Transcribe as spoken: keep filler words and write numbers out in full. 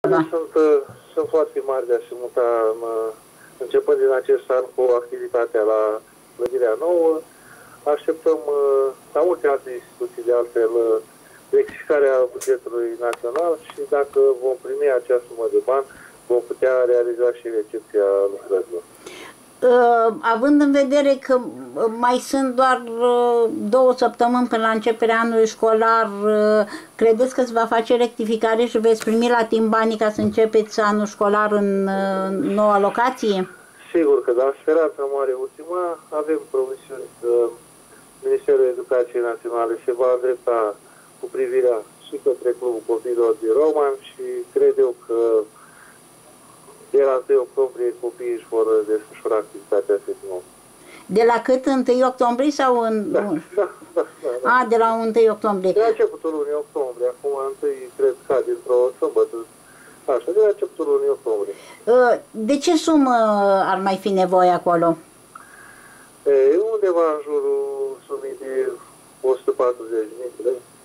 da. sunt, sunt foarte mari de a se muta în, începând din acest an cu activitatea la clădirea nouă. Așteptăm la multe alte instituții de altfel rectificarea bugetului național și dacă vom primi acea sumă de bani, vom putea realiza și recepția lucrărilor. Uh, având în vedere că mai sunt doar uh, două săptămâni până la începerea anului școlar, uh, credeți că se va face rectificare și veți primi la timp banii ca să începeți anul școlar în uh, noua locație? Sigur că da, speranța mare ultima, avem promisiuni că Ministerul Educației Naționale se va îndrepta cu privirea și către Clubul Copiilor din Roman și cred eu că de la întâi octombrie copiii își vor desfășura activitatea nou. De la cât? întâi octombrie sau în... Da, da, da, da, da. A, de la întâi octombrie. De la începutul lunii octombrie, acum întâi cred că dintr-o sâmbătă. Așa, de la începutul lunii octombrie. De ce sumă ar mai fi nevoie acolo? E undeva în jurul sumii de o sută patruzeci de mii de lei.